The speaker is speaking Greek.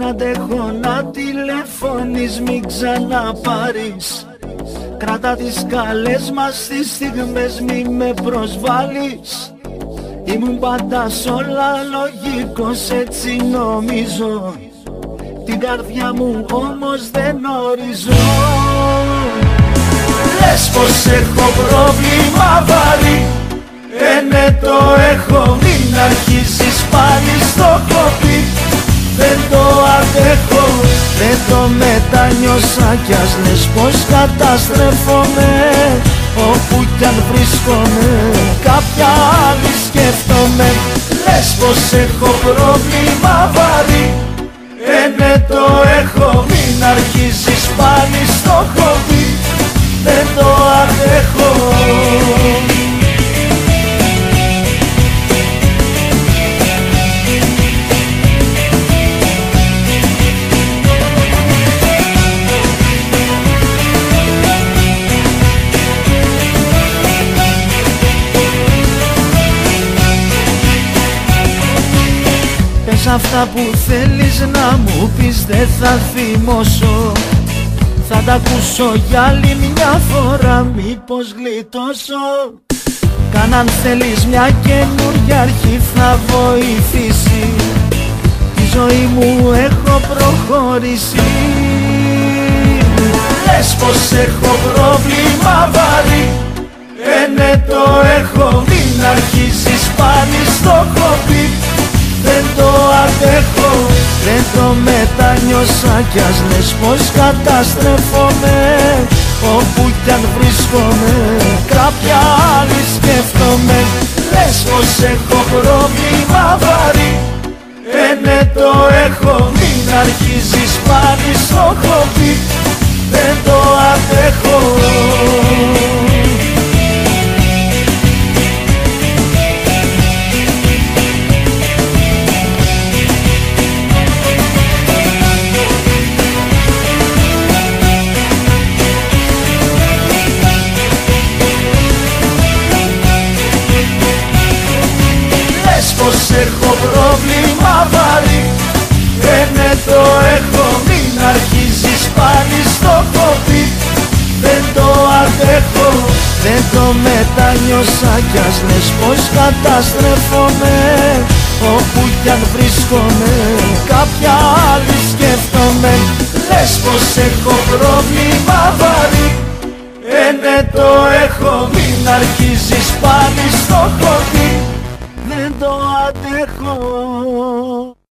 αντέχω να τηλεφωνείς, μην ξαναπάρεις. Κράτα τις καλές μας τις στιγμές, μη με προσβάλλεις. Ήμουν πάντα σ' όλα λογικός, έτσι νομίζω. Την καρδιά μου όμως δεν ορίζω. Λες πως έχω πρόβλημα βαρύ, ναι το έχω, μην αρχίζεις πάλι στο κοπί. Δεν το αντέχω, δεν το μετανιώσα κι ας λες πως καταστρέφομαι. Όπου κι αν βρίσκομαι κάποια άλλη σκέφτομαι. Λες πως έχω πρόβλημα βαρύ, ναι το έχω, μην αρχίζεις πάλι στο κοπί. Δεν το αντέχω. Πες αυτά που θέλεις να μου πεις, δεν θα θυμώσω. Θα τα ακούσω για άλλη μια φορά, μήπως γλιτώσω. Καν αν θέλεις μια καινούργια αρχή θα βοηθήσει. Τη ζωή μου έχω προχωρήσει. Λες πως έχω πρόβλημα βαρύ, ναι το έχω, μην αρχίζεις πάλι στο κοπί. Δεν το αντέχω, δεν το μετανιώσα κι ας λες πως καταστρέφομαι. Όπου κι αν βρίσκομαι κάποια άλλη σκέφτομαι. Λες πως έχω πρόβλημα βαρύ, ναι το έχω, μην αρχίζεις πάλι στο κοπί. Δεν το αντέχω. Πως έχω πρόβλημα βαρύ, ναι το έχω, μην αρχίζεις πάλι στο κοπί. Δεν το αντέχω, δεν το μετανιώσα κι ας λες πως καταστρέφομαι. Όπου κι αν βρίσκομαι κάποια άλλη σκέφτομαι. Λες πως έχω πρόβλημα βαρύ, ναι το έχω, μην αρχίζεις πάλι στο κοπί. Δεν το αντέχω.